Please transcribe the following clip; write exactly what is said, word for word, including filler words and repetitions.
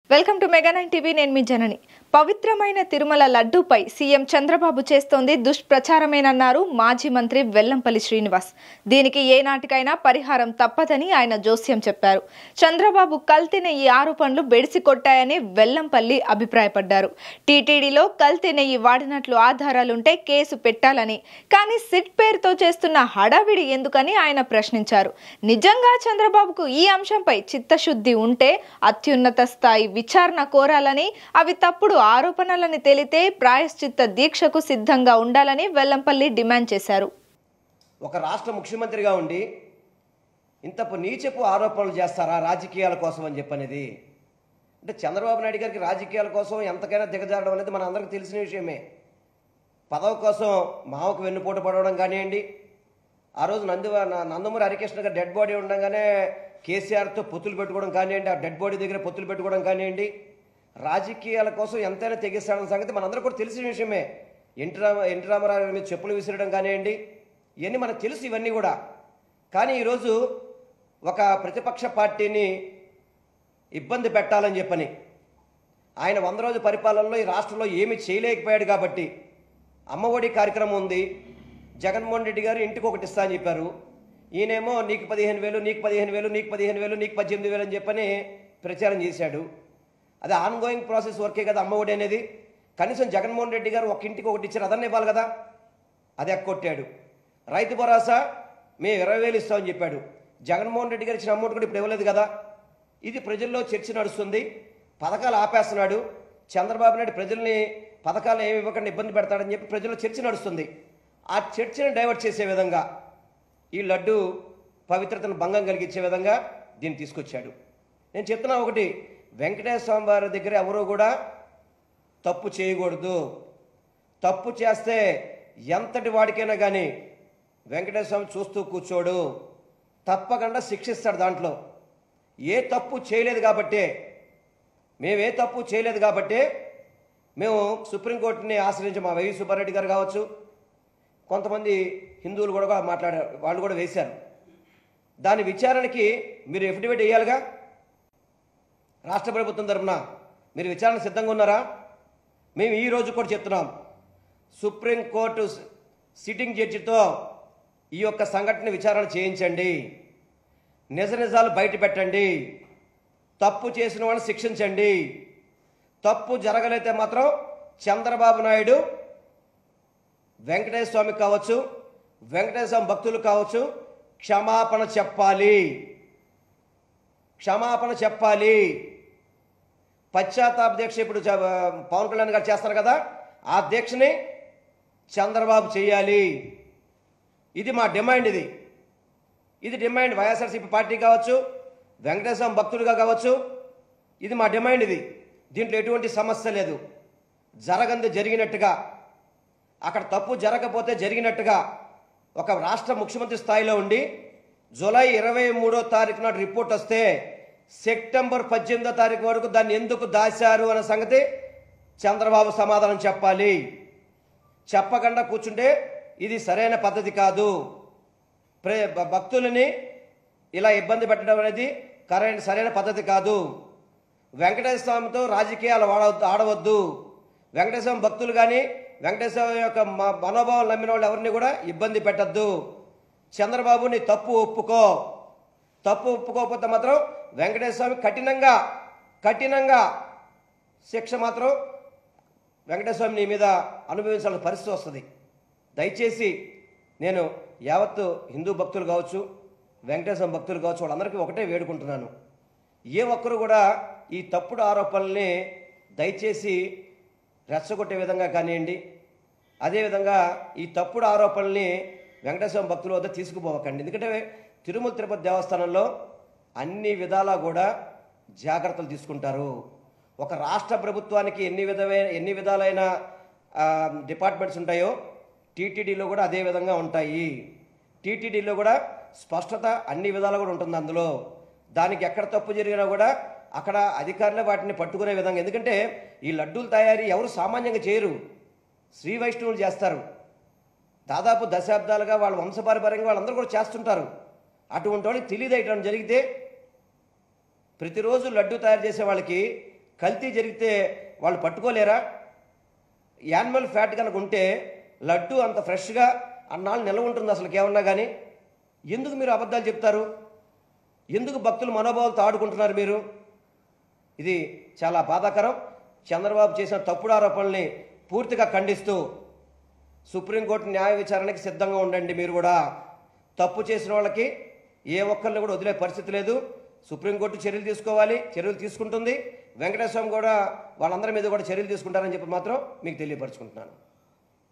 Welcome to mega nine TV. నేను మీ జనని. పవిత్రమైన తిరుమల లడ్డూపై సీఎం చంద్రబాబు చేస్తోంది దుష్ప్రచారమేనన్నారు మాజీ మంత్రి వెల్లంపల్లి శ్రీనివాస్. దీనికి ఏనాటికైనా పరిహారం తప్పదని ఆయన జోస్యం చెప్పారు. చంద్రబాబు కల్తీ నెయ్యి ఆరోపణలు బెడిసి కొట్టాయని వెల్లంపల్లి అభిప్రాయపడ్డారు. టీటీడీలో కల్తీ నెయ్యి వాడినట్లు ఆధారాలుంటే కేసు పెట్టాలని, కానీ సిట్ పేరుతో చేస్తున్న హడావిడి ఎందుకని ఆయన ప్రశ్నించారు. నిజంగా చంద్రబాబుకు ఈ అంశంపై చిత్తశుద్ధి ఉంటే అత్యున్నత స్థాయి విచారణ కోరాలని, అవి తప్పుడు ఆరోపణలని తేలితే ప్రాయశ్చిత్త దీక్షకు సిద్ధంగా ఉండాలని వెల్లంపల్లి డిమాండ్ చేశారు. ఒక రాష్ట్ర ముఖ్యమంత్రిగా ఉండి ఇంత నీచపు ఆరోపణలు చేస్తారా రాజకీయాల కోసం అని చెప్పనేది? అంటే చంద్రబాబు నాయుడు గారికి రాజకీయాల కోసం ఎంతకైనా దిగజారడం అనేది మన అందరికీ తెలిసిన విషయమే. పదవి కోసం మావకు వెన్నుపోటు పడవడం కానివ్వండి, ఆ రోజు నంది నందమూరి హరికృష్ణ గారు డెడ్ బాడీ ఉండగానే కేసీఆర్తో పొత్తులు పెట్టుకోవడం కానివ్వండి, ఆ డెడ్ బాడీ దగ్గర పొత్తులు పెట్టుకోవడం కానివ్వండి, రాజకీయాల కోసం ఎంతైనా తెగిస్తాడన్న సంగతి మనందరూ కూడా తెలిసిన విషయమే. ఎన్టీ రామ ఎన్టీ రామారావు మీద చెప్పులు విసిరడం కానివ్వండి, ఇవన్నీ మనకు తెలుసు ఇవన్నీ కూడా. కానీ ఈరోజు ఒక ప్రతిపక్ష పార్టీని ఇబ్బంది పెట్టాలని చెప్పని ఆయన వంద రోజుల పరిపాలనలో ఈ రాష్ట్రంలో ఏమీ చేయలేకపోయాడు కాబట్టి అమ్మఒడి కార్యక్రమం ఉంది. జగన్మోహన్ రెడ్డి గారు ఇంటికి ఒకటి ఇస్తా అని చెప్పారు. ఈయనేమో నీకు పదిహేను వేలు నీకు పదిహేను వేలు నీకు పదిహేను వేలు నీకు పద్దెనిమిది వేలు అని చెప్పని ప్రచారం చేశాడు. అది ఆన్ గోయింగ్ ప్రాసెస్ వర్కే కదా అమ్మఒడి అనేది. కనీసం జగన్మోహన్ రెడ్డి గారు ఒక ఇంటికి ఒకటి ఇచ్చారు, అదన్నీ ఇవ్వాలి కదా, అది ఎక్కొట్టాడు. రైతు భరోసా మేము ఇరవై వేలు ఇస్తామని చెప్పాడు. జగన్మోహన్ రెడ్డి గారు ఇచ్చిన అమౌంట్ కూడా ఇప్పుడు ఇవ్వలేదు కదా. ఇది ప్రజల్లో చర్చ నడుస్తుంది. పథకాలు ఆపేస్తున్నాడు చంద్రబాబు నాయుడు, ప్రజల్ని పథకాలు ఏమి ఇవ్వకుండా ఇబ్బంది పెడతాడని చెప్పి ప్రజల్లో చర్చ నడుస్తుంది. ఆ చర్చను డైవర్ట్ చేసే విధంగా, ఈ లడ్డు పవిత్రతను భంగం కలిగించే విధంగా దీన్ని తీసుకొచ్చాడు. నేను చెప్తున్నా ఒకటి, వెంకటేశ్వర స్వామి వారి దగ్గర ఎవరూ కూడా తప్పు చేయకూడదు. తప్పు చేస్తే ఎంతటి వాడికైనా కానీ వెంకటేశ్వర స్వామి చూస్తూ కూర్చోడు, తప్పకుండా శిక్షిస్తాడు. దాంట్లో ఏ తప్పు చేయలేదు కాబట్టే, మేము ఏ తప్పు చేయలేదు కాబట్టే మేము సుప్రీంకోర్టుని ఆశ్రయించి, మా వైవి సుబ్బారెడ్డి గారు కావచ్చు, కొంతమంది హిందువులు కూడా మాట్లాడారు, వాళ్ళు కూడా వేశారు. దాని విచారణకి మీరు ఎఫిడవిట్ వేయాలిగా. రాష్ట్ర ప్రభుత్వం తరఫున మీరు విచారణ సిద్ధంగా ఉన్నారా? మేము ఈరోజు కూడా చెప్తున్నాం, సుప్రీంకోర్టు సిట్టింగ్ జడ్జితో ఈ యొక్క సంఘటన విచారణ చేయించండి, నిజ నిజాలు బయట పెట్టండి, తప్పు చేసిన వాళ్ళని శిక్షించండి. తప్పు జరగలేతే మాత్రం చంద్రబాబు నాయుడు వెంకటేశ్వర స్వామికి కావచ్చు, వెంకటేశ్వర స్వామి భక్తులు కావచ్చు, క్షమాపణ చెప్పాలి, క్షమాపణ చెప్పాలి. పశ్చాత్తాప దీక్ష ఇప్పుడు పవన్ కళ్యాణ్ గారు చేస్తారు కదా, ఆ దీక్షని చంద్రబాబు చేయాలి. ఇది మా డిమాండ్. ఇది ఇది డిమాండ్. వైఎస్ఆర్సీపీ పార్టీ కావచ్చు, వెంకటేశ్వర స్వామి భక్తులుగా కావచ్చు, ఇది మా డిమాండ్. ఇది దీంట్లో ఎటువంటి సమస్య లేదు. జరగంది జరిగినట్టుగా, అక్కడ తప్పు జరగకపోతే జరిగినట్టుగా ఒక రాష్ట్ర ముఖ్యమంత్రి స్థాయిలో ఉండి జూలై ఇరవై మూడో తారీఖు నాడు రిపోర్ట్ వస్తే సెప్టెంబర్ పద్దెనిమిదో తారీఖు వరకు దాన్ని ఎందుకు దాచారు అనే సంగతి చంద్రబాబు సమాధానం చెప్పాలి. చెప్పకుండా కూర్చుంటే ఇది సరైన పద్ధతి కాదు. ప్రే భక్తులని ఇలా ఇబ్బంది పెట్టడం అనేది కరెంట్ సరైన పద్ధతి కాదు. వెంకటేశ్వర స్వామితో రాజకీయాలు ఆడవద్దు ఆడవద్దు వెంకటేశ్వర స్వామి భక్తులు కానీ వెంకటేశ్వర యొక్క మనోభావాలు నమ్మిన వాళ్ళు ఎవరిని కూడా ఇబ్బంది పెట్టద్దు. చంద్రబాబు నీ తప్పు ఒప్పుకో. తప్పు ఒప్పుకోకపోతే మాత్రం వెంకటేశ్వర స్వామి కఠినంగా కఠినంగా శిక్ష మాత్రం వెంకటేశ్వర స్వామి నీ మీద అనుభవించాల్సిన పరిస్థితి వస్తుంది. దయచేసి నేను యావత్తు హిందూ భక్తులు కావచ్చు, వెంకటేశ్వర స్వామి భక్తులు కావచ్చు, వాళ్ళందరికీ ఒకటే వేడుకుంటున్నాను, ఏ ఒక్కరు కూడా ఈ తప్పుడు ఆరోపణల్ని దయచేసి రెచ్చగొట్టే విధంగా కానివ్వండి, అదేవిధంగా ఈ తప్పుడు ఆరోపణల్ని వెంకటేశ్వర భక్తుల వద్ద తీసుకుపోవకండి. ఎందుకంటే తిరుమల తిరుపతి దేవస్థానంలో అన్ని విధాలా కూడా జాగ్రత్తలు తీసుకుంటారు. ఒక రాష్ట్ర ప్రభుత్వానికి ఎన్ని విధమైన ఎన్ని విధాలైన డిపార్ట్మెంట్స్ ఉంటాయో టీటీడీలో కూడా అదే విధంగా ఉంటాయి. టీటీడీలో కూడా స్పష్టత అన్ని విధాలు కూడా ఉంటుంది. అందులో దానికి ఎక్కడ తప్పు జరిగినా కూడా అక్కడ అధికారులే వాటిని పట్టుకునే విధంగా, ఎందుకంటే ఈ లడ్డూలు తయారీ ఎవరు సామాన్యంగా చేయరు, శ్రీ వైష్ణవులు చేస్తారు. దాదాపు దశాబ్దాలుగా వాళ్ళ వంశపారంపర్యంగా వాళ్ళందరూ కూడా చేస్తుంటారు. అటువంటి వాళ్ళకి తెలియదు ఇటువంటి జరిగితే ప్రతిరోజు లడ్డు తయారు చేసే వాళ్ళకి కల్తీ జరిగితే వాళ్ళు పట్టుకోలేరా? యానిమల్ ఫ్యాట్ కనుక ఉంటే లడ్డు అంత ఫ్రెష్గా అన్నాళ్ళు నిల్వ ఉంటుంది అసలు ఏమన్నా కానీ. ఎందుకు మీరు అబద్ధాలు చెప్తారు? ఎందుకు భక్తుల మనోభావాలతో ఆడుకుంటున్నారు మీరు? ఇది చాలా బాధాకరం. చంద్రబాబు చేసిన తప్పుడు ఆరోపణల్ని పూర్తిగా ఖండిస్తూ సుప్రీంకోర్టు న్యాయ విచారణకి సిద్ధంగా ఉండండి. మీరు కూడా తప్పు చేసిన వాళ్ళకి ఏ ఒక్కరిని కూడా వదిలే పరిస్థితి లేదు. సుప్రీంకోర్టు చర్యలు తీసుకోవాలి, చర్యలు తీసుకుంటుంది. వెంకటేశ్వర స్వామి కూడా వాళ్ళందరి మీద కూడా చర్యలు తీసుకుంటారని చెప్పి మాత్రం మీకు తెలియపరుచుకుంటున్నాను.